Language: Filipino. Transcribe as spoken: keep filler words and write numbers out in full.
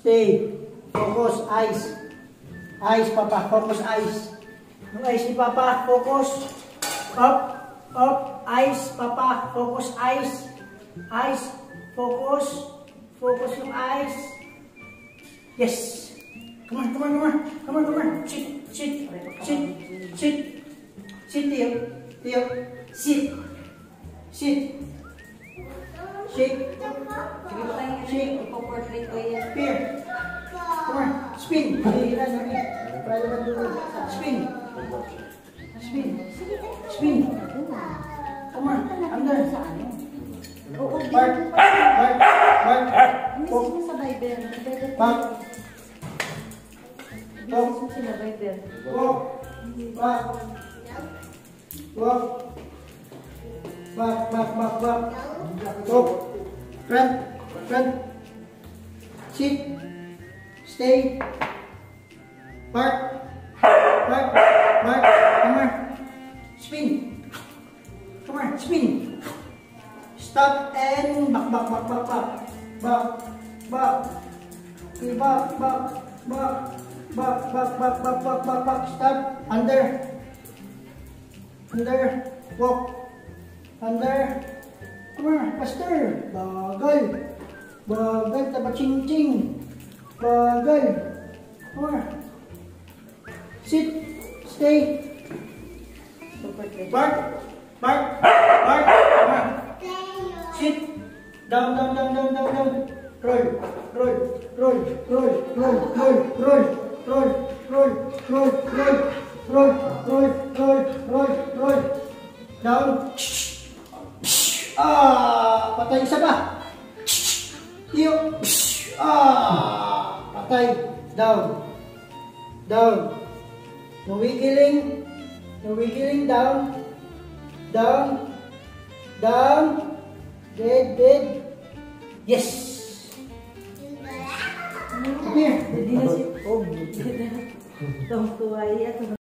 Stay. Focus. Eyes. Eyes, Papa. Focus, eyes. Yung eyes ni Papa. Focus. Up. Up. Eyes, Papa. Focus, eyes. Eyes. Focus. Focus yung eyes. Yes. Come on, come on, come on. Come on, come on. Sit, sit, sit, sit. Sit, Tio. Tio. Sit. Sit. Shake. Sige ba kayo Shake. Ipo-portrait ko yan. Here. Come on. Spin. Spin. Spin. Spin. Come on. Under. Oo, Mark. Mark. Mark. Misis mo sa Bible. Mark. Misis mo sila Bible. Walk. Back. Walk. Back, back, back, back. Walk. Front. Front. Sit. Stay. Park. Park. Park. Come on. Spin. Come on. Spin. Stop and back, back, back, back, back. Back. Back. Okay, back, back, back. Back, back, back, back, back, back, back. Stop. Under. Under. Walk. Under. Come on, faster. Bagal. Bagal, taba ching-ching. Bagal. Come on. Sit. Stay. Bark. Bark. Bark. Come on. Sit. Down, down, down, down, down, down. Roll. Roll. Roll. Roll. Roll. Roll. Roll. Roll. Roll. Roll. Roll. Roll. Roll. Roll. Roll. Roll. Down. Ah, patay isa pa. Tiyo. Ah, patay. Down. Down. No wiggling. No wiggling. Down. Down. Down. Dead, dead. Yes. Come here. Hindi na si... Oh, tungkuhay.